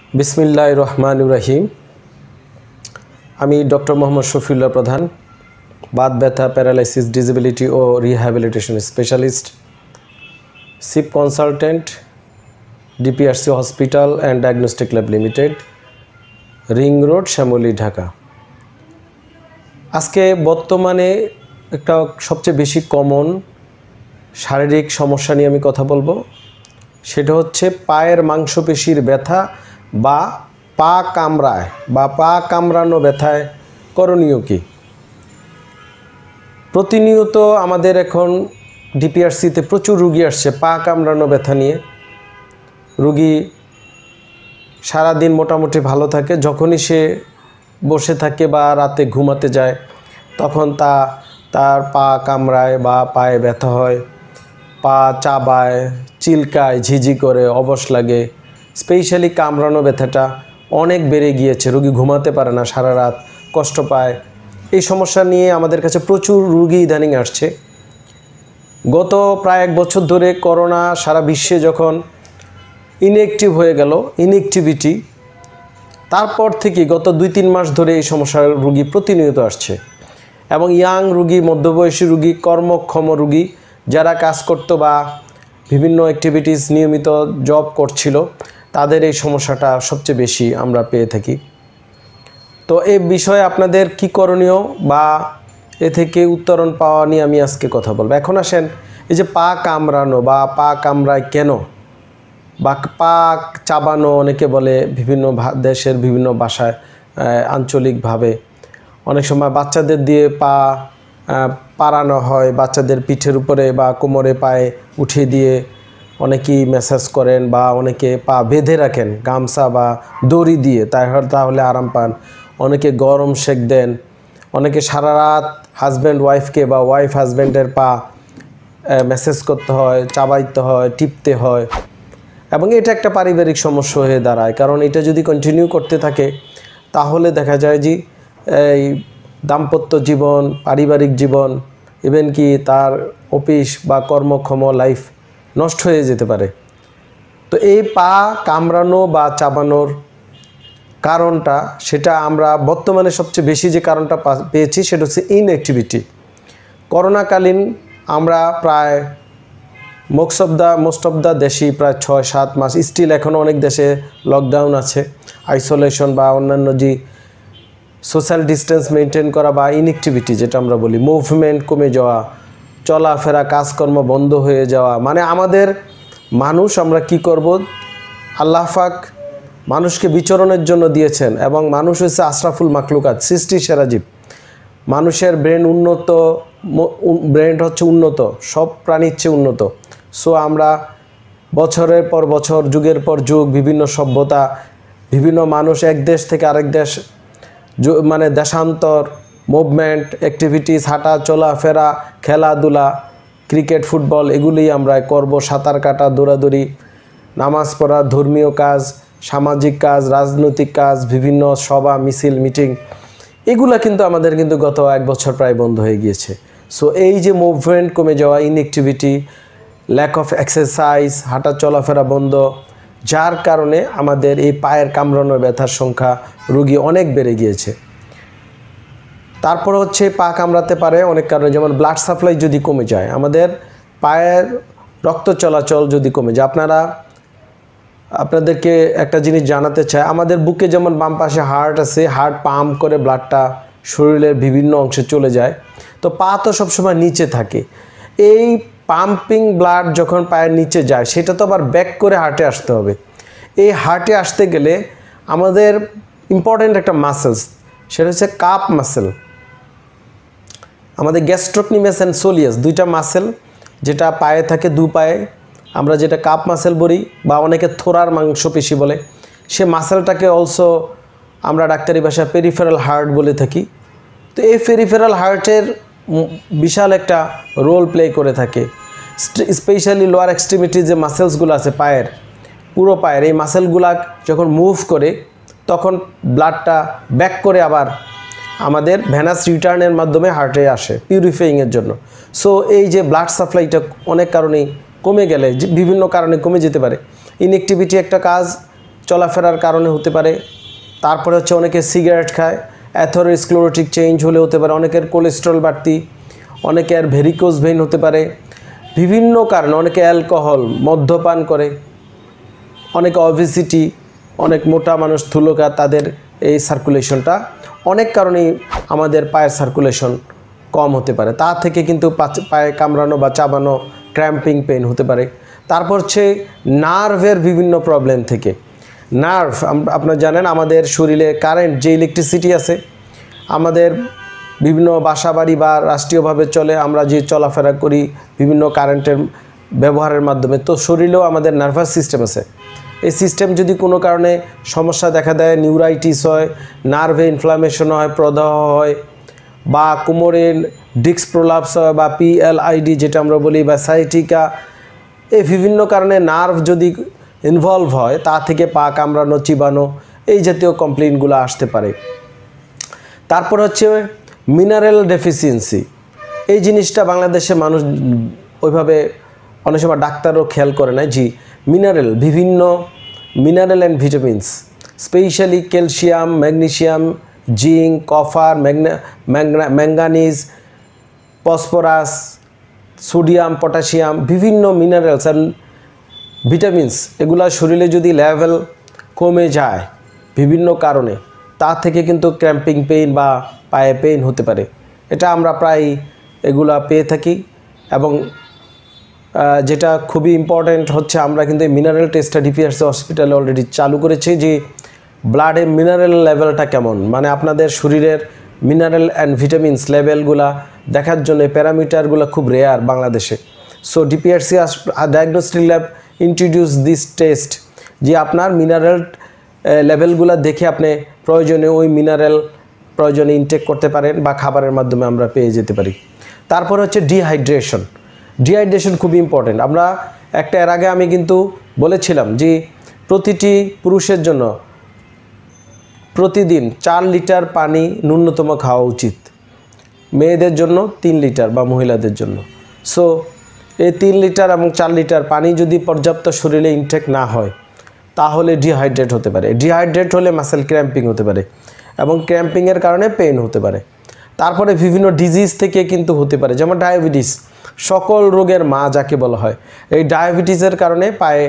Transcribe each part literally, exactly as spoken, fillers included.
बिस्मिल्लाहिर रहमानिर रहीम। आमी डॉक्टर मोहम्मद शफिउल्लाह प्रधान, बात व्यथा पैरालाइसिस डिसेबिलिटी और रिहैबिलिटेशन स्पेशलिस्ट, सिप consultant, DPRC hospital and diagnostic lab limited, ring road, Shyamoli, Dhaka. आज के बर्तमाने एक सबचेये बेशी कमन शारीरिक समस्या निये आमी कथा बोलबो, सेटा होच्छे पायेर मांसपेशीर व्यथा बा पा कामड़ाय बा पा कामड़ानो व्यथाय करणीय कि। प्रतिनियत आमादेर एखन डिपिआरसिते प्रचुर रोगी आसছে पा कामड़ानो व्यथा निये। रोगी सारा दिन मोटामुटी भालो थाके, जखोनी से बसे थाके बा राते घुमाते जाए तखन ता तार पा कामड़ाय बा पाये व्यथा हय, पा चाबाय, चिलकाय, झिझि करे, अबश लागे। स्पेशली कामड़ानो व्यथाटा अनेक बेड़े गिয়েছে, रोगी घुमाते पारे ना, सारा रात कष्ट पाय। এই সমস্যা নিয়ে আমাদের কাছে প্রচুর রোগী ইদানিং আসছে। গত প্রায় এক বছর ধরে করোনা সারা বিশ্বে যখন ইনঅ্যাক্টিভ হয়ে গেল, ইনঅ্যাক্টিভিটি, তারপর থেকে গত দুই তিন মাস ধরে এই সমস্যার রোগী প্রতিনিয়ত আসছে এবং ইয়াং রোগী, মধ্যবয়সী রোগী, কর্মক্ষম রোগী যারা কাজ করতো বা বিভিন্ন অ্যাক্টিভিটিস নিয়মিত জব করছিল, তাদের এই সমস্যাটা সবচেয়ে বেশি আমরা পেয়ে থাকি। তো এই বিষয়ে আপনাদের কি করণীয় বা এ থেকে উত্তরণ পাওয়া নিয়ে আমি আজকে কথা বলবো। এখন আসেন, এই যে পা কামড়ানো বা পা কামড়ায় কেন বা পা চাবানো অনেকে বলে, বিভিন্ন দেশের বিভিন্ন ভাষায় আঞ্চলিকভাবে অনেক সময় বাচ্চাদের দিয়ে পা পাড়ানো হয়, বাচ্চাদের পিঠের উপরে বা কোমরে পায়ে উঠিয়ে দিয়ে অনেকেই ম্যাসাজ করেন বা অনেকে পা বেঁধে রাখেন গামছা বা দড়ি দিয়ে, তাহলে আরাম পান। অনেকে গরম সেক দেন, অনেকে সারা রাত হাজব্যান্ড ওয়াইফকে বা ওয়াইফ হাজব্যান্ডের পা ম্যাসাজ করতে হয়, চাবাইতে হয়, টিপতে হয় এবং এটা একটা পারিবারিক সমস্যা হয়ে দাঁড়ায়। কারণ এটা যদি কন্টিনিউ করতে থাকে তাহলে দেখা যায় যে এই দাম্পত্য জীবন, পারিবারিক জীবন, ইভেন কি তার অফিস বা কর্মক্ষম লাইফ নষ্ট হয়ে যেতে পারে। তো এই পা কামড়ানো বা চাবানোর কারণটা, সেটা আমরা বর্তমানে সবচেয়ে বেশি যে কারণটা পেয়েছি সেটা হচ্ছে ইনঅ্যাক্টিভিটি। করোনাকালীন আমরা প্রায় most of the most of the দেশই প্রায় ছয় সাত মাস, স্টিল এখনও অনেক দেশে লকডাউন আছে, আইসোলেশন বা অন্যান্য যে সোশ্যাল ডিস্টেন্স মেনটেন করা বা ইনঅ্যাক্টিভিটি যেটা আমরা বলি, মুভমেন্ট কমে যাওয়া, চলাফেরা কাজকর্ম বন্ধ হয়ে যাওয়া। মানে আমাদের মানুষ, আমরা কি করব, আল্লাহ পাক মানুষকে বিচরণের জন্য দিয়েছেন এবং মানুষ হচ্ছে আশরাফুল মাখলুকাত, সৃষ্টির সেরা জীব। মানুষের ব্রেন উন্নত, ব্রেন হচ্ছে উন্নত, সব প্রাণীর চেয়ে উন্নত। সো আমরা বছরের পর বছর, যুগের পর যুগ, বিভিন্ন সভ্যতা, বিভিন্ন মানুষ এক দেশ থেকে আরেক দেশ, মানে দেশান্তর, মুভমেন্ট, অ্যাক্টিভিটিস, হাঁটা চলাফেরা, খেলাধুলা, ক্রিকেট, ফুটবল, এগুলি আমরা করব। সাঁতার কাটা, দৌড়াদৌড়ি, নামাজ পড়া, ধর্মীয় কাজ, সামাজিক কাজ, রাজনৈতিক কাজ, বিভিন্ন সভা, মিছিল, মিটিং, এগুলা কিন্তু আমাদের কিন্তু গত এক বছর প্রায় বন্ধ হয়ে গিয়েছে। সো এই যে মুভমেন্ট কমে যাওয়া, ইনঅ্যাক্টিভিটি, ল্যাক অফ এক্সারসাইজ, হাঁটা চলাফেরা বন্ধ, যার কারণে আমাদের এই পায়ের কামড়ানোর ব্যথার সংখ্যা রোগী অনেক বেড়ে গিয়েছে। তারপর হচ্ছে পা কামড়াতে পারে অনেক কারণে, যেমন ব্লাড সাপ্লাই যদি কমে যায়, আমাদের পায়ের রক্ত চলাচল যদি কমে যায়। আপনারা আপনাদেরকে একটা জিনিস জানাতে চাই, আমাদের বুকে যেমন বাম পাশে হার্ট আছে, হার্ট পাম্প করে ব্লাডটা শরীরের বিভিন্ন অংশে চলে যায়। তো পা তো সবসময় নিচে থাকে, এই পাম্পিং ব্লাড যখন পায়ের নিচে যায় সেটা তো আবার ব্যাক করে হার্টে আসতে হবে। এই হার্টে আসতে গেলে আমাদের ইম্পর্ট্যান্ট একটা মাসেলস, সেটা হচ্ছে কাপ মাসেল, আমাদের গ্যাস্ট্রোকনিমাস অ্যান্ড সোলিয়াস, দুইটা মাসেল যেটা পায়ে থাকে, দু পায়ে, আমরা যেটা কাপ মাসেল বলি বা অনেকে থোড়ার মাংসপেশি বলে, সে মাসেলটাকে অলসো আমরা ডাক্তারি ভাষায় পেরিফেরাল হার্ট বলে থাকি। তো এই পেরিফেরাল হার্টের বিশাল একটা রোল প্লে করে থাকে। স্পেশালি লোয়ার এক্সট্রিমিটি যে মাসেলসগুলো আছে পায়ের, পুরো পায়ের, এই মাসেলগুলা যখন মুভ করে তখন ব্লাডটা ব্যাক করে আবার আমাদের ভেনাস রিটার্নের মাধ্যমে হার্টে আসে পিউরিফাইংয়ের জন্য। সো এই যে ব্লাড সাপ্লাইটা অনেক কারণেই কমে গেলে, বিভিন্ন কারণে কমে যেতে পারে। ইনঅ্যাক্টিভিটি একটা কাজ, চলাফেরার কারণে হতে পারে। তারপরে হচ্ছে অনেকে সিগারেট খায়, অ্যাথেরোস্ক্লেরোটিক চেঞ্জ হলে হতে পারে, অনেকের কোলেস্টেরল বাড়তি, অনেকের ভেরিকোজ ভেইন হতে পারে, বিভিন্ন কারণে, অনেকে অ্যালকোহল মদ্যপান করে, অনেকে অবেসিটি, অনেক মোটা মানুষ স্থূলকায়, তাদের এই সার্কুলেশনটা অনেক কারণেই আমাদের পায়ের সার্কুলেশন কম হতে পারে। তা থেকে কিন্তু পায়ে কামড়ানো বা চাবানো, ক্র্যাম্পিং পেইন হতে পারে। তারপর হচ্ছে নার্ভের বিভিন্ন প্রবলেম থেকে। নার্ভ আপনারা জানেন আমাদের শরীরে কারেন্ট যে ইলেকট্রিসিটি আছে, আমাদের বিভিন্ন বাসাবাড়ি বা রাষ্ট্রীয়ভাবে চলে, আমরা যে চলাফেরা করি বিভিন্ন কারেন্টের ব্যবহারের মাধ্যমে, তো শরীরেও আমাদের নার্ভাস সিস্টেম আছে। এই সিস্টেম যদি কোনো কারণে সমস্যা দেখা দেয়, নিউরাইটিস হয়, নার্ভে ইনফ্লামেশন হয়, প্রদাহ হয়, বা কোমরের ডিস্ক প্রলাপস হয়, বা পিএলআইডি যেটা আমরা বলি, বা সাইটিকা, এই বিভিন্ন কারণে নার্ভ যদি ইনভলভ হয়, তা থেকে পা কামড়ানো, চিবানো, এই জাতীয় কমপ্লেইনগুলো আসতে পারে। তারপর হচ্ছে মিনারেল ডেফিসিয়েন্সি। এই জিনিসটা বাংলাদেশে মানুষ ওইভাবে অনেক সময় ডাক্তারও খেয়াল করে না। জি, মিনারেল, বিভিন্ন mineral and vitamins, specially calcium, magnesium, zinc, copper, manganese, phosphorus, sodium, potassium, বিভিন্ন মিনারেলস অ্যান্ড ভিটামিনস, এগুলা শরীরে যদি লেভেল কমে যায় বিভিন্ন কারণে, তা থেকে কিন্তু ক্র্যাম্পিং পেইন বা পায়ে পেইন হতে পারে। এটা আমরা প্রায় এগুলা পেয়ে থাকি। এবং যেটা খুবই ইম্পর্ট্যান্ট হচ্ছে, আমরা কিন্তু এই মিনারেল টেস্টটা ডিপিআরসি হসপিটালে অলরেডি চালু করেছি, যে ব্লাডে মিনারেল লেভেলটা কেমন, মানে আপনাদের শরীরের মিনারেল অ্যান্ড ভিটামিনস লেভেলগুলা দেখার জন্য প্যারামিটারগুলো খুব রেয়ার বাংলাদেশে। So DPRC diagnostic lab introduce this test, যে আপনার মিনারেল লেভেলগুলো দেখে আপনি প্রয়োজনে ওই মিনারেল প্রয়োজনে ইনটেক করতে পারেন, বা খাবারের মাধ্যমে আমরা পেয়ে যেতে পারি। তারপর হচ্ছে ডিহাইড্রেশন। ডিহাইড্রেশন খুব ইম্পর্টেন্ট। আমরা একটা এর আগে আমি কিন্তু বলেছিলাম যে প্রতিটি পুরুষের জন্য প্রতিদিন চার লিটার পানি ন্যূনতম খাওয়া উচিত, মেয়েদের জন্য তিন লিটার বা মহিলাদের জন্য। সো এই তিন লিটার এবং চার লিটার পানি যদি পর্যাপ্ত শরীরে ইনটেক না হয়, তাহলে ডিহাইড্রেট হতে পারে। ডিহাইড্রেট হলে মাসেল ক্র্যাম্পিং হতে পারে, এবং ক্র্যাম্পিংয়ের কারণে পেইন হতে পারে। তারপরে বিভিন্ন ডিজিজ থেকে কিন্তু হতে পারে, যেমন ডায়াবেটিস, সকল রোগের মা যাকে বলা হয়। এই ডায়াবেটিসের কারণে পায়ে,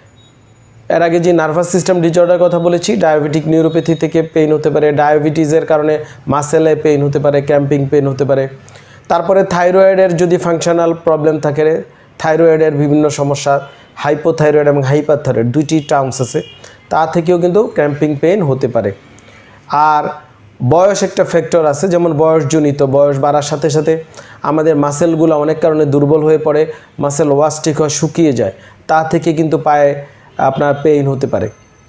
এর আগে যে নার্ভাস সিস্টেম ডিসঅর্ডার কথা বলেছি, ডায়াবেটিক নিউরোপ্যাথি থেকে পেইন হতে পারে। ডায়াবেটিসের কারণে মাসেলে পেইন হতে পারে, ক্র্যাম্পিং পেইন হতে পারে। তারপরে থাইরয়েডের যদি ফাংশনাল প্রবলেম থাকে, থাইরয়েডের বিভিন্ন সমস্যা, হাইপোথাইরয়েড এবং হাইপারথাইরয়েড দুইটি টার্মস আছে, তা থেকেও কিন্তু ক্র্যাম্পিং পেইন হতে পারে। আর বয়স একটা ফ্যাক্টর আছে, যেমন বয়সজনিত, বয়স বাড়ার সাথে সাথে আমাদের মাসেলগুলো অনেক কারণে দুর্বল হয়ে পড়ে, মাসেল ওয়াস্টিক হয়, শুকিয়ে যায়, তা থেকে কিন্তু পায়ে আপনার পেইন হতে পারে।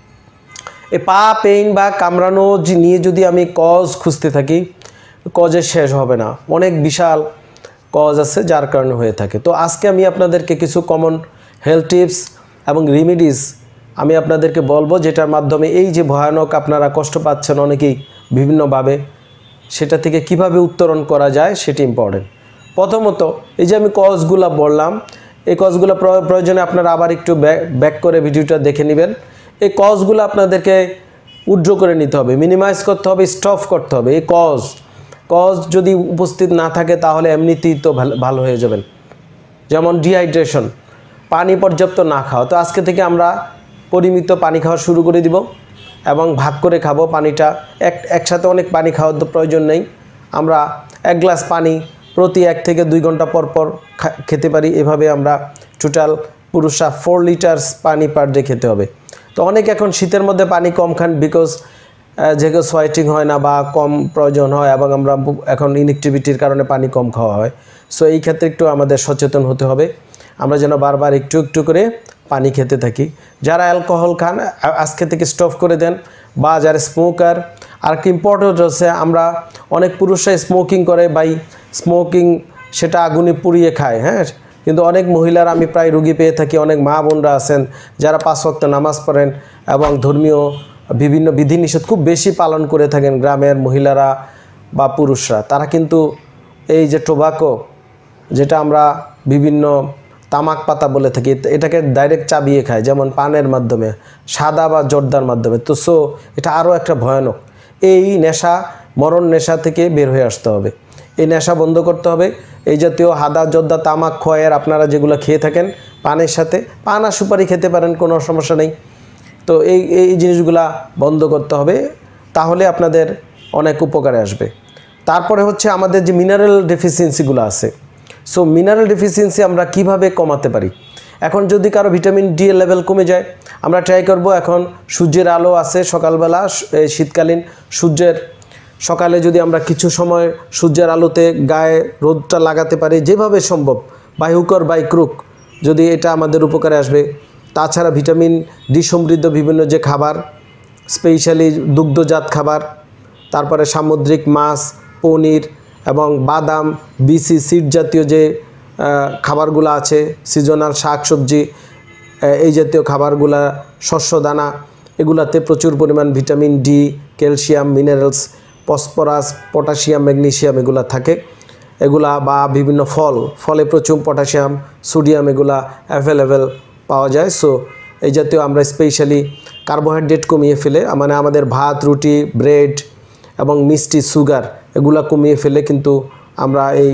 এই পা পেইন বা কামড়ানো নিয়ে যদি আমি কজ খুঁজতে থাকি, কজের শেষ হবে না, অনেক বিশাল কজ আছে যার কারণে হয়ে থাকে। তো আজকে আমি আপনাদেরকে কিছু কমন হেলথ টিপস এবং রেমিডিস আমি আপনাদেরকে বলবো, যেটার মাধ্যমে এই যে ভয়ানক আপনারা কষ্ট পাচ্ছেন অনেকেই বিভিন্নভাবে, সেটা থেকে কিভাবে উত্তরণ করা যায় সেটি ইম্পর্টেন্ট। প্রথমত, এই যে আমি কজগুলো বললাম, এই কজগুলো প্রয়োজনে আপনারা আবার একটু ব্যাক করে ভিডিওটা দেখে নেবেন। এই কজগুলো আপনাদেরকে উইথড্র করে নিতে হবে, মিনিমাইজ করতে হবে, স্টপ করতে হবে। এই কজ কজ যদি উপস্থিত না থাকে, তাহলে এমনিতেই তো ভালো হয়ে যাবেন। যেমন ডিহাইড্রেশন, পানি পর্যাপ্ত না খাওয়া। তো আজকে থেকে আমরা পরিমিত পানি খাওয়া শুরু করে দিব, এবং ভাগ করে খাবো পানিটা। এক একসাথে অনেক পানি খাওয়ার প্রয়োজন নেই, আমরা এক গ্লাস পানি প্রতি এক থেকে দুই ঘন্টা পর পর খেতে পারি। এভাবে আমরা টোটাল পুরুষরা ফোর লিটার্স পানি পার ডে খেতে হবে। তো অনেক এখন শীতের মধ্যে পানি কম খান, বিকজ যেহেতু সোয়েটিং হয় না বা কম প্রয়োজন হয়, এবং আমরা এখন ইনএক্টিভিটির কারণে পানি কম খাওয়া হয়। সো এই ক্ষেত্রে একটু আমাদের সচেতন হতে হবে, আমরা যেন বারবার একটু একটু করে পানি খেতে থাকি। যারা অ্যালকোহল খান আজকে থেকে স্টপ করে দেন, বা যারা স্মোকার। আর কি ইম্পর্টেন্ট হচ্ছে, আমরা অনেক পুরুষরা স্মোকিং করে, বাই স্মোকিং সেটা আগুনে পুড়িয়ে খায়, হ্যাঁ। কিন্তু অনেক মহিলার আমি প্রায় রুগী পেয়ে থাকি, অনেক মা বোনরা আছেন যারা পাঁচ ওয়াক্ত নামাজ পড়েন এবং ধর্মীয় বিভিন্ন বিধিনিষেধ খুব বেশি পালন করে থাকেন, গ্রামের মহিলারা বা পুরুষরা। তারা কিন্তু এই যে টোবাকো, যেটা আমরা বিভিন্ন তামাক পাতা বলে থাকি, এটাকে ডাইরেক্ট চাবিয়ে খায়, যেমন পানের মাধ্যমে, সাদা বা জর্দার মাধ্যমে। তো সো এটা আরও একটা ভয়ানক। এই নেশা, মরণ নেশা থেকে বের হয়ে আসতে হবে, এই নেশা বন্ধ করতে হবে। এই জাতীয় হাদা, জর্দা, তামাক, খয়ের আপনারা যেগুলো খেয়ে থাকেন পানের সাথে, পান আর সুপারি খেতে পারেন, কোনো সমস্যা নেই। তো এই এই জিনিসগুলা বন্ধ করতে হবে, তাহলে আপনাদের অনেক উপকারে আসবে। তারপরে হচ্ছে আমাদের যে মিনারেল ডেফিসিয়েন্সিগুলো আছে, সো মিনারেল ডেফিসিয়েন্সি আমরা কিভাবে কমাতে পারি? এখন যদি কারো ভিটামিন ডি এর লেভেল কমে যায়, আমরা ট্রাই করব, এখন সূর্যের আলো আছে সকালবেলা, শীতকালীন সূর্যের সকালে যদি আমরা কিছু সময় সূর্যের আলোতে গায়ে রোদটা লাগাতে পারি, যেভাবে সম্ভব, by hook or by crook, যদি এটা আমাদের উপকারে আসবে। তাছাড়া ভিটামিন ডি সমৃদ্ধ বিভিন্ন যে খাবার, স্পেশালি দুগ্ধজাত খাবার, তারপরে সামুদ্রিক মাছ, পনির এবং বাদাম, বিসি সিড জাতীয় যে খাবারগুলো আছে, সিজনাল শাক সবজি, এই জাতীয় খাবারগুলা, শস্য দানা, এগুলাতে প্রচুর পরিমাণ vitamin D, calcium, minerals, phosphorus, potassium, magnesium এগুলা থাকে। এগুলা বা বিভিন্ন ফল, ফলে প্রচুর পটাশিয়াম, সোডিয়াম এগুলা অ্যাভেলেবেল পাওয়া যায়। সো এই জাতীয় আমরা স্পেশালি কার্বোহাইড্রেট কমিয়ে ফেলে, মানে আমাদের ভাত, রুটি, ব্রেড এবং মিষ্টি, সুগার এগুলা কমিয়ে ফেলে কিন্তু আমরা এই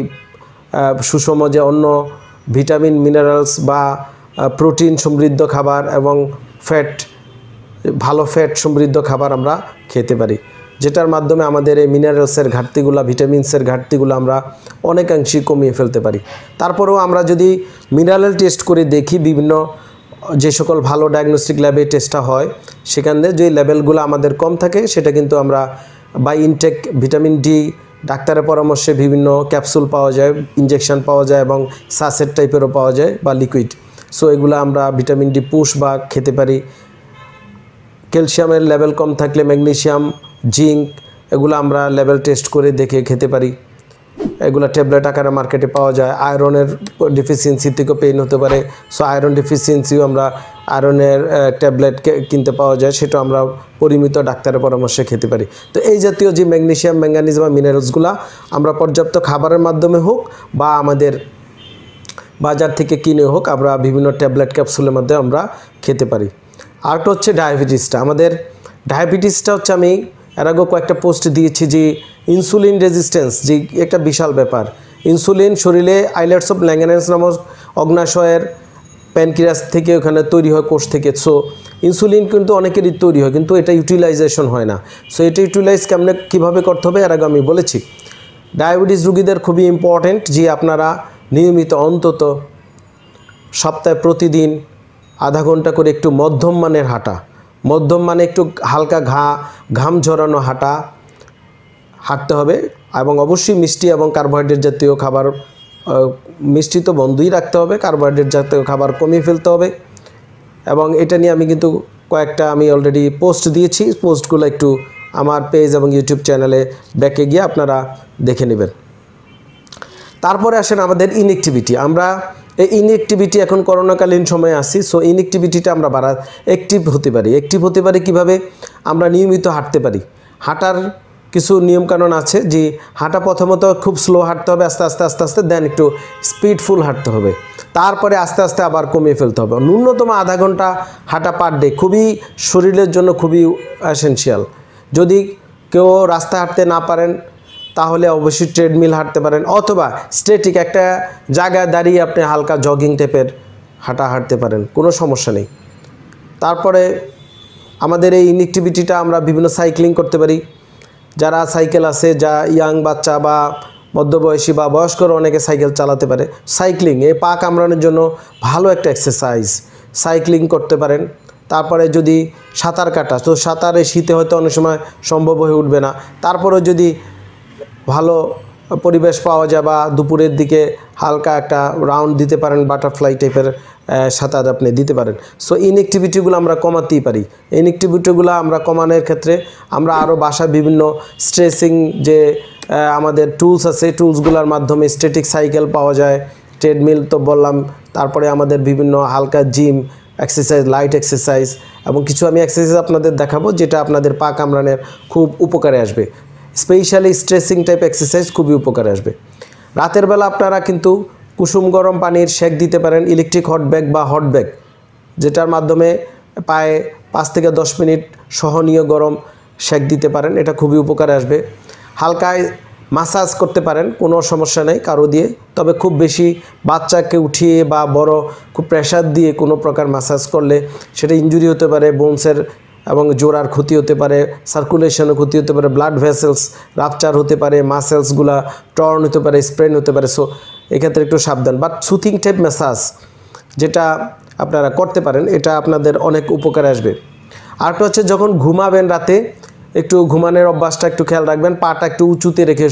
সুষম যে অন্য ভিটামিন, মিনারেলস বা প্রোটিন সমৃদ্ধ খাবার এবং ফ্যাট, ভালো ফ্যাট সমৃদ্ধ খাবার আমরা খেতে পারি, যেটার মাধ্যমে আমাদের এই মিনারেলসের ঘাটতিগুলো, ভিটামিনসের ঘাটতিগুলো আমরা অনেকাংশেই কমিয়ে ফেলতে পারি। তারপরেও আমরা যদি মিনারেল টেস্ট করে দেখি, বিভিন্ন যে সকল ভালো ডায়াগনস্টিক ল্যাবে টেস্টটা হয়, সেখানে যে লেভেলগুলো আমাদের কম থাকে, সেটা কিন্তু আমরা বাই ইনটেক ভিটামিন ডি ডাক্তারের পরামর্শে বিভিন্ন ক্যাপসুল পাওয়া যায়, ইনজেকশন পাওয়া যায় এবং সাসেট টাইপেরও পাওয়া যায় বা লিকুইড। সো এগুলো আমরা ভিটামিন ডি পুশ বা খেতে পারি। ক্যালসিয়ামের লেভেল কম থাকলে ম্যাগনেসিয়াম, জিঙ্ক এগুলো আমরা লেভেল টেস্ট করে দেখে খেতে পারি। এগুলো ট্যাবলেট আকারে মার্কেটে পাওয়া যায়। আয়রনের ডেফিসিয়েন্সি থেকেও পেইন হতে পারে, সো আয়রন ডেফিসিয়েন্সিও আমরা আয়রনের ট্যাবলেট কিনতে পাওয়া যায়, সেটা আমরা পরিমিত ডাক্তারের পরামর্শে খেতে পারি। তো এই জাতীয় যে ম্যাগনেসিয়াম, ম্যাঙ্গানিজ বা মিনারেলসগুলো আমরা পর্যাপ্ত খাবারের মাধ্যমে হোক বা আমাদের বাজার থেকে কিনে হোক, আমরা বিভিন্ন ট্যাবলেট ক্যাপসুলের মধ্যে আমরা খেতে পারি। আরেকটা হচ্ছে ডায়াবেটিসটা। আমাদের ডায়াবেটিসটা হচ্ছে, আমি এর আগেও কয়েকটা পোস্ট দিয়েছি যে ইনসুলিন রেজিস্ট্যান্স যে একটা বিশাল ব্যাপার। ইনসুলিন শরীরে আইলেটস অফ ল্যাঙ্গারেন্স নামক অগ্নাশয়ের প্যানক্রিয়াস থেকে ওখানে তৈরি হয়, কোষ থেকে। সো ইনসুলিন কিন্তু অনেকেরই তৈরি হয়, কিন্তু এটা ইউটিলাইজেশন হয় না। সো এটা ইউটিলাইজ কেমনে কীভাবে করতে হবে এর আগে আমি বলেছি। ডায়াবেটিস রোগীদের খুবই ইম্পর্ট্যান্ট যে আপনারা নিয়মিত অন্তত সপ্তাহে প্রতিদিন আধা ঘন্টা করে একটু মধ্যম মানের হাঁটা, মধ্যম মানে একটু হালকা ঘা ঘাম ঝরানো হাঁটা হাঁটতে হবে, এবং অবশ্যই মিষ্টি এবং কার্বোহাইড্রেট জাতীয় খাবার, মিষ্টি তো বন্ধই রাখতে হবে, কার্বোহাইড্রেট জাতীয় খাবার কমিয়ে ফেলতে হবে। এবং এটা নিয়ে আমি কিন্তু কয়েকটা আমি অলরেডি পোস্ট দিয়েছি, পোস্টগুলো একটু আমার পেজ এবং ইউটিউব চ্যানেলে ব্যাকে গিয়ে আপনারা দেখে নেবেন। তারপরে আসেন আমাদের ইনঅ্যাক্টিভিটি। আমরা এই ইনঅ্যাক্টিভিটি এখন করোনাকালীন সময়ে আসি, সো ইনঅ্যাক্টিভিটিটা আমরা বাড়া অ্যাক্টিভ হতে পারি। অ্যাক্টিভ হতে পারি কীভাবে? আমরা নিয়মিত হাঁটতে পারি। হাঁটার কিছু নিয়মকানুন আছে যে হাঁটা প্রথমত খুব স্লো হাঁটতে হবে, আস্তে আস্তে আস্তে আস্তে দেন একটু স্পিডফুল হাঁটতে হবে, তারপরে আস্তে আস্তে আবার কমিয়ে ফেলতে হবে। ন্যূনতম আধা ঘন্টা হাঁটা পার ডে খুবই শরীরের জন্য খুবই এসেনশিয়াল। যদি কেউ রাস্তা হাঁটতে না পারেন তাহলে অবশ্যই ট্রেডমিল হাঁটতে পারেন, অথবা স্ট্যাটিক একটা জায়গায় দাঁড়িয়ে আপনি হালকা জগিং টাইপের হাঁটা হাঁটতে পারেন, কোনো সমস্যা নেই। তারপরে আমাদের এই ইনঅ্যাক্টিভিটিটা আমরা বিভিন্ন সাইক্লিং করতে পারি। যারা সাইকেল আছে, যা ইয়াং বাচ্চা বা মধ্যবয়সী বা বয়স্করা অনেকে সাইকেল চালাতে পারে। সাইক্লিং এই পা কামড়ানোর জন্য ভালো একটা এক্সারসাইজ, সাইক্লিং করতে পারেন। তারপরে যদি সাঁতার কাটা, তো সাঁতারে শীতে হয়তো অনেক সময় সম্ভব হয়ে উঠবে না, তারপরে যদি ভালো পরিবেশ পাওয়া যায় বা দুপুরের দিকে হালকা একটা রাউন্ড দিতে পারেন, বাটারফ্লাই টাইপের সাঁতার আপনি দিতে পারেন। সো ইনঅ্যাক্টিভিটিগুলো আমরা কমাতেই পারি। ইনঅ্যাক্টিভিটিগুলো আমরা কমানোর ক্ষেত্রে আমরা আরও বাসায় বিভিন্ন স্ট্রেচিং যে আমাদের টুলস আছে, টুলসগুলোর মাধ্যমে স্ট্যাটিক সাইকেল পাওয়া যায়, ট্রেডমিল তো বললাম, তারপরে আমাদের বিভিন্ন হালকা জিম এক্সারসাইজ, লাইট এক্সারসাইজ, এবং কিছু আমি এক্সারসাইজ আপনাদের দেখাবো যেটা আপনাদের পা কামড়ানোর খুব উপকারে আসবে। স্পেশালি স্ট্রেচিং টাইপ এক্সারসাইজ খুবই উপকারে আসবে। রাতের বেলা আপনারা কিন্তু কুসুম গরম পানির সেক দিতে পারেন, ইলেকট্রিক হট ব্যাগ বা হট ব্যাগ, যেটার মাধ্যমে পায়ে পাঁচ থেকে দশ মিনিট সহনীয় গরম সেক দিতে পারেন, এটা খুবই উপকারে আসবে। হালকায় মাসাজ করতে পারেন, কোনো সমস্যা নেই কারো দিয়ে, তবে খুব বেশি বাচ্চাকে উঠিয়ে বা বড় খুব প্রেশার দিয়ে কোনো প্রকার মাসাজ করলে সেটা ইনজুরি হতে পারে, বোনসের এবং জোড়ার ক্ষতি হতে পারে, সার্কুলেশনের ক্ষতি হতে পারে, ব্লাড ভেসেলস রাপচার হতে পারে, মাসেলসগুলা টর্ন হতে পারে, স্প্রেন হতে পারে। সো এক্ষেত্রে একটু সাবধান। বাট সুথিং টাইপ ম্যাসাজ যেটা আপনারা করতে পারেন, এটা আপনাদের অনেক উপকারে আসবে। আরেকটা হচ্ছে যখন ঘুমাবেন রাতে একটু ঘুমানোর অভ্যাসটা একটু খেয়াল রাখবেন, পাটা একটু উঁচুতে রেখে,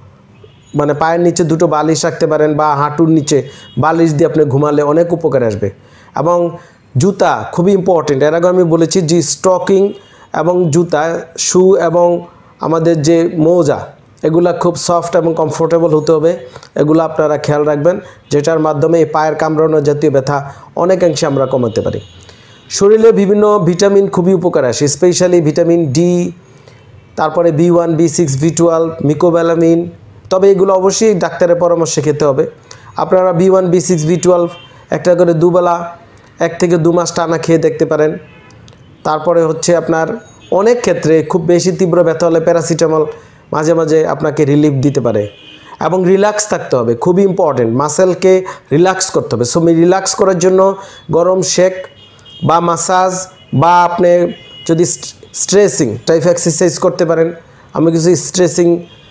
মানে পায়ের নিচে দুটো বালিশ রাখতে পারেন বা হাঁটুর নিচে বালিশ দিয়ে আপনি ঘুমালে অনেক উপকারে আসবে। এবং জুতা খুবই ইম্পর্টেন্ট, এর আগে আমি বলেছি যে স্টকিং এবং জুতা, শু এবং আমাদের যে মোজা, এগুলা খুব সফট এবং কমফোর্টেবল হতে হবে, এগুলো আপনারা খেয়াল রাখবেন, যেটার মাধ্যমে এই পায়ের কামড়ানো জাতীয় ব্যথা অনেকাংশে আমরা কমাতে পারি। শরীরে বিভিন্ন ভিটামিন খুবই উপকার আসে, স্পেশালি ভিটামিন ডি, তারপরে B one, B six, B twelve, mecobalamin, তবে এগুলো অবশ্যই ডাক্তারের পরামর্শে খেতে হবে। আপনারা B one, B six, B twelve একটা করে দুবেলা এক থেকে দু মাস টানা খেয়ে দেখতে পারেন। তারপরে হচ্ছে আপনার অনেক ক্ষেত্রে খুব বেশি তীব্র ব্যথা হলে প্যারাসিটামল মাঝে মাঝে আপনাকে রিলিফ দিতে পারে। এবং রিল্যাক্স থাকতে হবে, খুবই ইম্পর্টেন্ট, মাসেলকে রিল্যাক্স করতে হবে। সো রিল্যাক্স করার জন্য গরম শেক বা মাসাজ বা আপনি যদি স্ট্রেসিং টাইপ এক্সারসাইজ করতে পারেন, আমি কিছু স্ট্রেসিং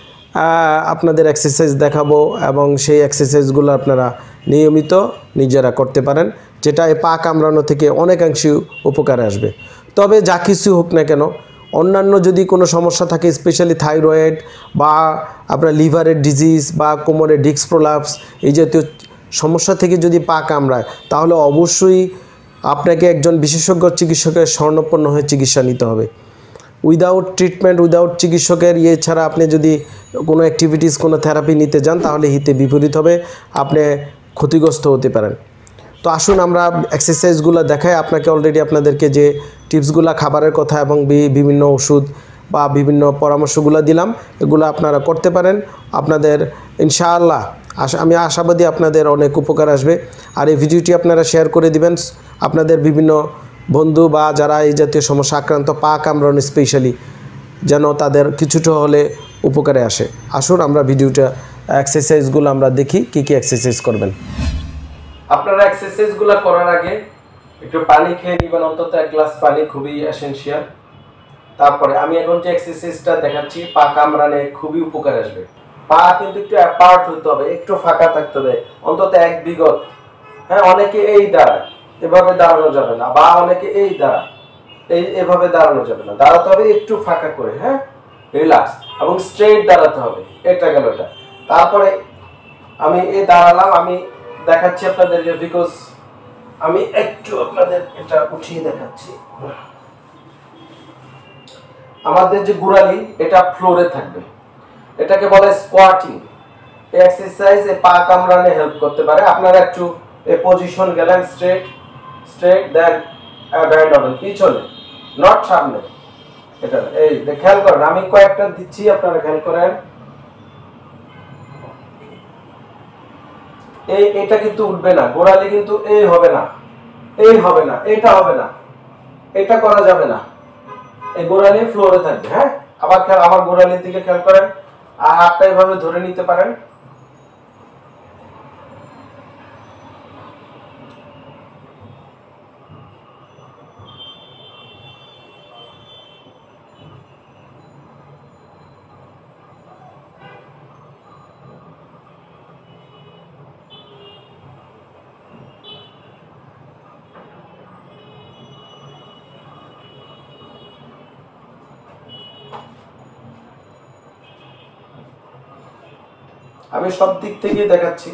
আপনাদের এক্সারসাইজ দেখাবো এবং সেই এক্সারসাইজগুলো আপনারা নিয়মিত নিজেরা করতে পারেন, যেটা এই পা কামড়ানো থেকে অনেকাংশে উপকারে আসবে। তবে যা কিছু হোক না কেন, অন্যান্য যদি কোনো সমস্যা থাকে, স্পেশালি থাইরয়েড বা আপনার লিভারের ডিজিজ বা কোমরের ডিস্ক প্রলাপস, এই জাতীয় সমস্যা থেকে যদি পা কামড়ায়, তাহলে অবশ্যই আপনাকে একজন বিশেষজ্ঞ চিকিৎসকের শরণাপন্ন হয়ে চিকিৎসা নিতে হবে। উইদাউট ট্রিটমেন্ট, উইদাউট চিকিৎসকের ইয়ে ছাড়া আপনি যদি কোনো অ্যাক্টিভিটিস, কোনো থেরাপি নিতে যান, তাহলে হিতে বিপরীত হবে, আপনি ক্ষতিগ্রস্ত হতে পারেন। তো আসুন আমরা এক্সারসাইজগুলো দেখাই আপনাকে। অলরেডি আপনাদেরকে যে টিপসগুলো, খাবারের কথা এবং বিভিন্ন ওষুধ বা বিভিন্ন পরামর্শগুলো দিলাম, এগুলো আপনারা করতে পারেন। আপনাদের ইনশাআল্লাহ আশা আমি আশাবাদী আপনাদের অনেক উপকার আসবে। আর এই ভিডিওটি আপনারা শেয়ার করে দিবেন আপনাদের বিভিন্ন বন্ধু বা যারা এই জাতীয় সমস্যা আক্রান্ত, পা কামড়ানো স্পেশালি, যেন তাদের কিছুটা হলে উপকারে আসে। আসুন আমরা ভিডিওটা এক্সারসাইজগুলো আমরা দেখি কি কি এক্সারসাইজ করবেন। আপনারা এক্সারসাইজগুলো করার আগে একটু পানি খেয়ে নেবেন, অন্তত এক গ্লাস পানি, খুবই এসেনশিয়াল। তারপরে আমি এখন যে এক্সারসাইজটা দেখাচ্ছি, পা কামড়ানে খুবই উপকার আসবে। পা কিন্তু একটু অ্যাপার্ট হতে হবে, একটু ফাঁকা থাকতে হবে, অন্তত এক বিগত। হ্যাঁ, অনেকে এই দাঁড়ায়, এভাবে দাঁড়ানো যাবে না, বা অনেকে এই দাঁড়ায়, এই এভাবে দাঁড়ানো যাবে না, দাঁড়াতে হবে একটু ফাঁকা করে, হ্যাঁ, রিল্যাক্স এবং স্ট্রেট দাঁড়াতে হবে। এটা গেল এটা। তারপরে আমি এই দাঁড়ালাম, আমি দেখাচ্ছি আপনাদেরকে, বিকজ আমি একটু আপনাদের এটা উঠিয়ে দেখাচ্ছি। আমাদের যে গোড়ালি, এটা ফ্লোরে থাকবে, এটাকে বলে স্কোয়াটিং। এই এক্সারসাইজ এই পা কামড়ানে হেল্প করতে পারে। আপনারা একটু এই পজিশন গেলেন, স্ট্রেট স্ট্রেট দেন ব্যান্ড হবেন পিছনে, নট সামনে। এটা এই খেয়াল করেন, আমি কয়েকটা দিচ্ছি, আপনারা খেয়াল করেন। এই এটা কিন্তু উঠবে না, গোড়ালি কিন্তু এই হবে না, এই হবে না, এটা হবে না, এটা করা যাবে না, এই গোড়ালি ফ্লোরে থাকবে। হ্যাঁ, আবার খেয়াল, আমার গোড়ালির দিকে খেয়াল করেন, আর হাতটা এইভাবে ধরে নিতে পারেন। আমি সব দিক থেকে দেখাচ্ছি।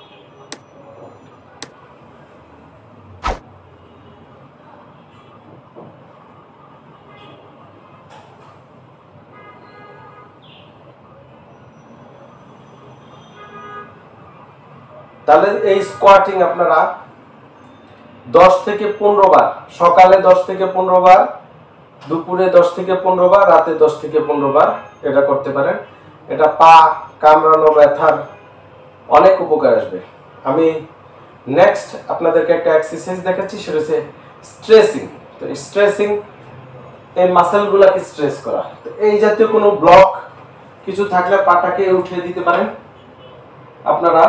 তাহলে এই স্কোয়াটিং আপনারা দশ থেকে পনেরো বার, সকালে দশ থেকে পনেরো বার, দুপুরে দশ থেকে পনেরো বার, রাতে দশ থেকে পনেরো বার এটা করতে পারেন। এটা পা কামড়ানো ব্যথার অনেক উপকার আসবে। আমি নেক্সট আপনাদেরকে একটা এক্সারসাইজ দেখাচ্ছি, সেটা হচ্ছে স্ট্রেসিং। তো স্ট্রেসিং এই মাসেলগুলোকে স্ট্রেস করা। তো এই জাতীয় কোনো ব্লক কিছু থাকলে পাটাকে উঠিয়ে দিতে পারেন আপনারা,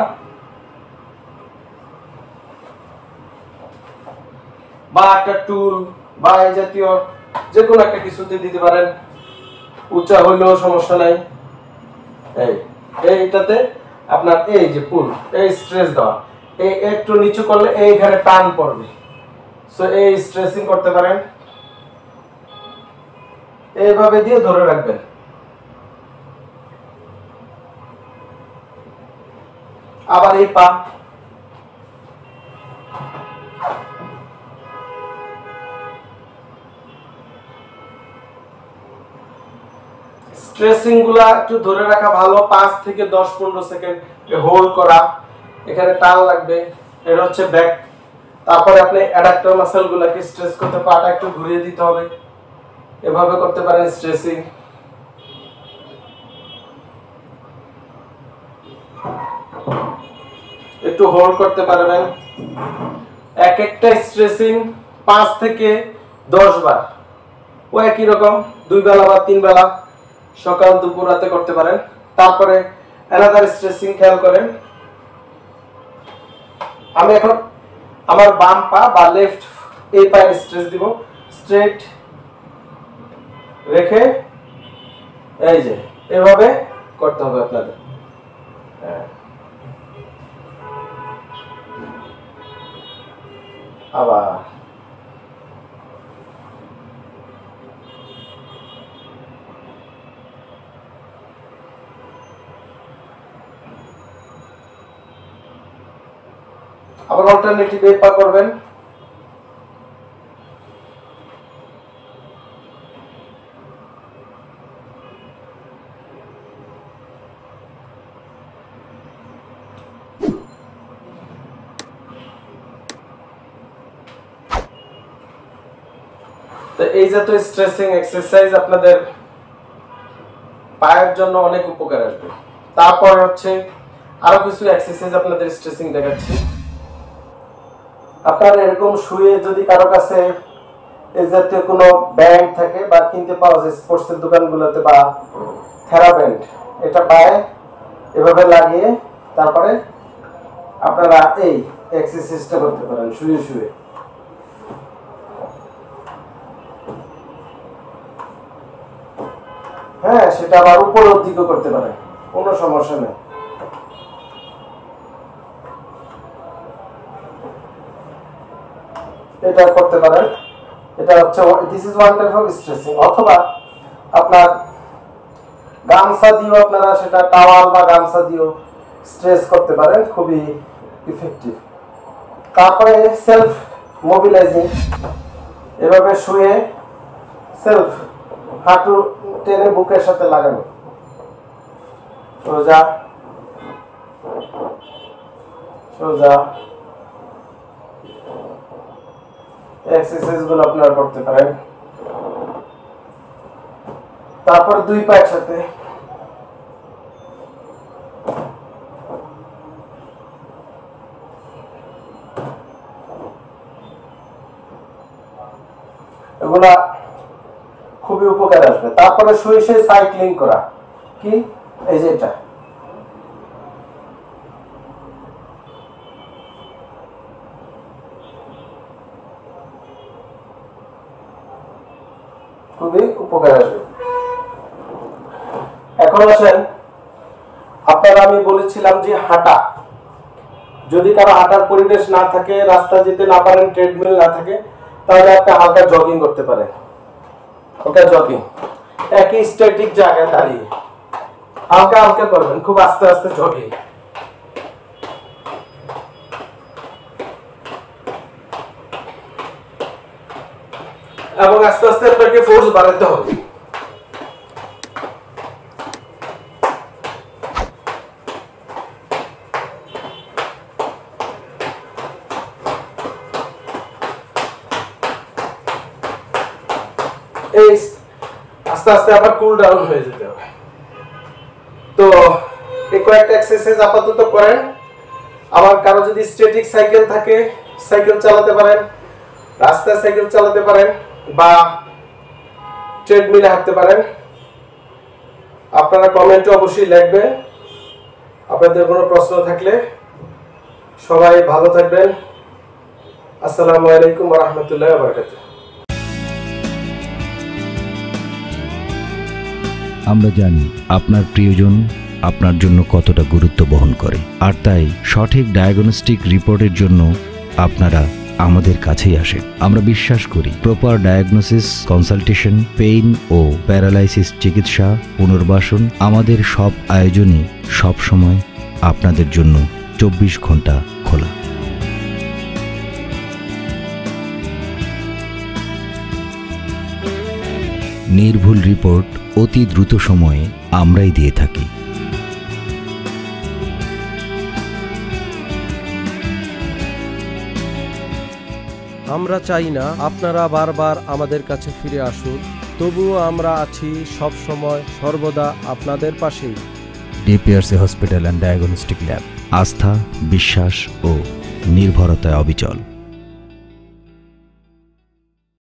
বা একটা টুল বা এই জাতীয় যে কোনো একটা কিছুতে দিতে পারেন, উঁচা হইলেও সমস্যা নাই। এই এইটাতে আপনার এই যে পুল, এই স্ট্রেস দেওয়া, এই একটু নিচু করলে এইখানে টান পড়বে, সো এই স্ট্রেসিং করতে পারেন। এইভাবে দিয়ে ধরে রাখবেন। আবার এই পা, স্ট্রেসিং গুলা একটু ধরে রাখা ভালো, পাঁচ থেকে দশ পনেরো সেকেন্ড হোল্ড করা। এখানে টান লাগবে, এটা হচ্ছে ব্যাক। তারপরে আপনি অ্যাডাক্টর মাসল গুলাকে স্ট্রেস করতে, পাটা একটু ঘুরিয়ে দিতে হবে, এভাবে করতে পারেন স্ট্রেসিং। একটু হোল্ড করতে পারবেন। এক একটা স্ট্রেসিং পাঁচ থেকে দশ বার, ও একই রকম দুই বেলা বা তিন বেলা, সকাল দুপুর রাতে করতে পারেন। তারপরে অ্যানাদার স্ট্রেসিং খেয়াল করেন। আমি এখন আমার বাম পা বা লেফট এই পায়ের স্ট্রেস দিব, স্ট্রেট রেখে এই যে এভাবে করতে হবে আপনাদের। হ্যাঁ, আবার আবার অল্টারনেটিভ এই পা করবেন। তো এই জাতীয় স্ট্রেসিং এক্সারসাইজ আপনাদের পায়ের জন্য অনেক উপকার আসবে। তারপর হচ্ছে আরো কিছু এক্সারসাইজ আপনাদের স্ট্রেসিং দেখাচ্ছি। আপনারা এরকম শুয়ে যদি কারো কাছে এই জাতীয় কোনো ব্যান্ড থাকে বা কিনতে পাওয়া যায় স্পোর্টসের দোকানগুলোতে, বা থেরাব্যান্ড, এটা পায়ে এভাবে লাগিয়ে তারপরে আপনারা এই এক্সারসাইজটা করতে পারেন শুয়ে শুয়ে। হ্যাঁ, সেটা আবার উপরের দিকে করতে পারেন, কোনো সমস্যা নেই। এটা করতে পারেন। এটা হচ্ছে this is one type of stressing. অথবা আপনার গামছা দিয়েও আপনারা সেটা টাওয়াল বা গামছা দিয়েও স্ট্রেস করতে পারেন, খুবই ইফেক্টিভ। তারপরে সেলফ মোবিলাইজিং, এভাবে শুয়ে সেলফ হাঁটু টেনে বুকের সাথে লাগানো, সোজা সোজা এক্সারসাইজ গুলো আপনারা করতে পারেন। তারপর দুই পা একসাথে, এগুলা খুবই উপকার আসবে। তারপরে শুয়ে শুয়ে সাইক্লিং করা, কি এই যে এটা, খুবই উপকার আসবে। এখন আসেন, আপনারা আমি বলেছিলাম যে হাঁটা, যদি কারো হাঁটার পরিবেশ না থাকে, রাস্তা যেতে না পারেন, ট্রেডমিল না থাকে, তাহলে আপনি হালকা জগিং করতে পারেন। ওটা জগিং, একই স্ট্যাটিক জায়গায় দাঁড়িয়ে হালকা হালকা করবেন, খুব আস্তে আস্তে জগিং। এবং আস্তে আস্তে আপনাকে ফোর্স বাড়াতে হবে। এই আস্তে আস্তে আবার কুল ডাউন হয়ে যেতে হবে। তো এই কয়েকটা এক্সারসাইজ আপাতত করেন, আবার কারো যদি স্ট্যাটিক সাইকেল থাকে, সাইকেল চালাতে পারেন, রাস্তায় সাইকেল চালাতে পারেন বা ট্রেডমিলে হাঁটতে পারেন। আপনারা কমেন্টে অবশ্যই লিখবেন আপনাদের কোনো প্রশ্ন থাকলে। সবাই ভালো থাকবেন। আসসালামু আলাইকুম ওয়া রাহমাতুল্লাহি ওয়া বারাকাতুহু। আমরা জানি আপনার প্রিয়জন আপনার জন্য কতটা গুরুত্ব বহন করে, আর তাই সঠিক ডায়াগনস্টিক রিপোর্টের জন্য আপনারা আমাদের কাছেই আসেন। আমরা বিশ্বাস করি প্রপার ডায়াগনোসিস, কনসালটেশন, পেইন ও প্যারালাইসিস চিকিৎসা, পুনর্বাসন, আমাদের সব আয়োজনই সব সময় আপনাদের জন্য চব্বিশ ঘন্টা খোলা। নির্ভুল রিপোর্ট অতি দ্রুত সময়ে আমরাই দিয়ে থাকি। আমরা চাই না আপনারা বারবার আমাদের কাছে ফিরে আসুন, তবুও আমরা আছি সব সময় সর্বদা আপনাদের পাশেই। DPRC hospital and diagnostic lab, আস্থা, বিশ্বাস ও নির্ভরতায় অবিচল।